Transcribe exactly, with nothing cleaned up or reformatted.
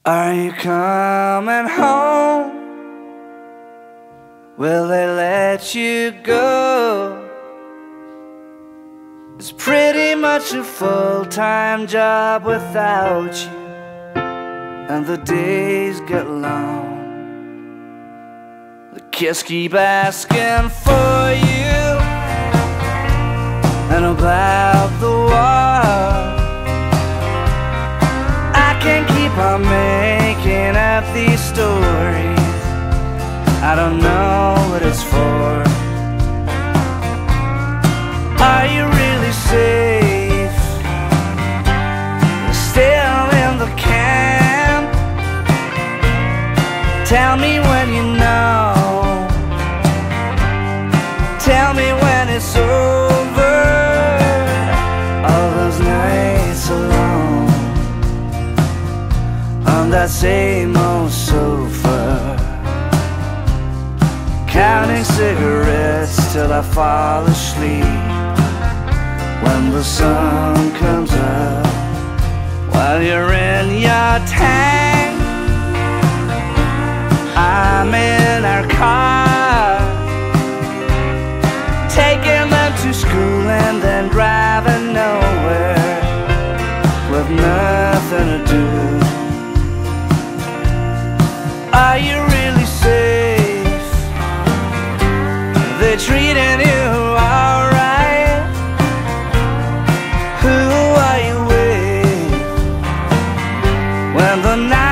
Are you coming home? Will they let you go? It's pretty much a full-time job without you, and the days get long. The kids keep asking for you and about the war. I can't keep on making up these stories. I don't know what it's for. Are you really safe? Still in the camp? Tell me when you know. Tell me when it's over. All those nights alone on that same old sofa, counting cigarettes till I fall asleep. When the sun comes up, while you're in your tank, I'm in our car, taking them to school and then driving nowhere with nothing to do. Are you really safe? They're treating you alright. Who are you with when the night